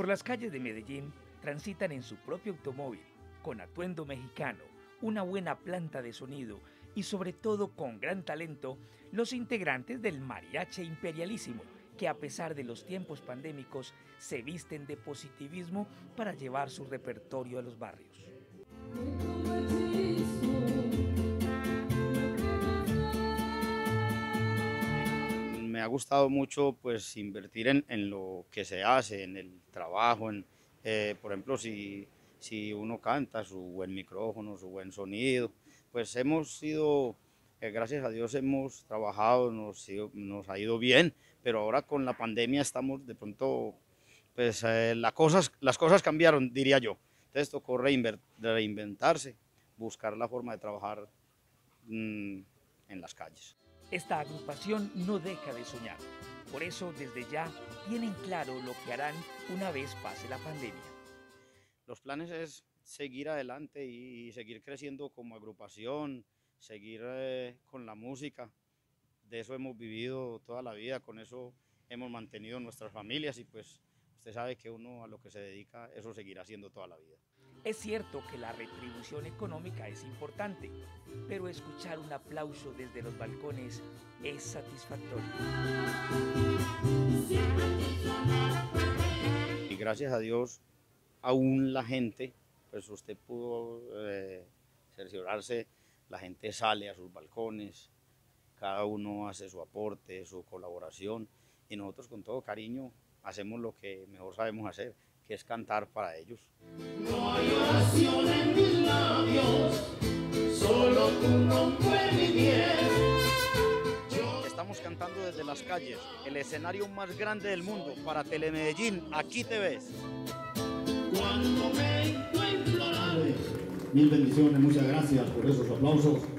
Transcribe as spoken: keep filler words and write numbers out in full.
Por las calles de Medellín transitan en su propio automóvil, con atuendo mexicano, una buena planta de sonido y sobre todo con gran talento, los integrantes del Mariachi Imperialísimo, que a pesar de los tiempos pandémicos se visten de positivismo para llevar su repertorio a los barrios. Me ha gustado mucho pues invertir en, en lo que se hace, en el trabajo, en, eh, por ejemplo, si, si uno canta, su buen micrófono, su buen sonido, pues hemos sido, eh, gracias a Dios hemos trabajado, nos, nos ha ido bien, pero ahora con la pandemia estamos de pronto, pues eh, la cosas, las cosas cambiaron, diría yo, entonces tocó reinventarse, buscar la forma de trabajar mmm, en las calles. Esta agrupación no deja de soñar, por eso desde ya tienen claro lo que harán una vez pase la pandemia. Los planes es seguir adelante y seguir creciendo como agrupación, seguir eh, con la música, de eso hemos vivido toda la vida, con eso hemos mantenido nuestras familias y pues usted sabe que uno a lo que se dedica, eso seguirá haciendo toda la vida. Es cierto que la retribución económica es importante, pero escuchar un aplauso desde los balcones es satisfactorio. Y gracias a Dios, aún la gente, pues usted pudo eh, cerciorarse, la gente sale a sus balcones, cada uno hace su aporte, su colaboración, y nosotros con todo cariño hacemos lo que mejor sabemos hacer, que es cantar para ellos. No hay oración en mis labios, solo tu nombre mi bien. Estamos cantando desde las calles, el escenario más grande del mundo para Telemedellín, aquí te ves. Cuando me encuentro, mil bendiciones, muchas gracias por esos aplausos.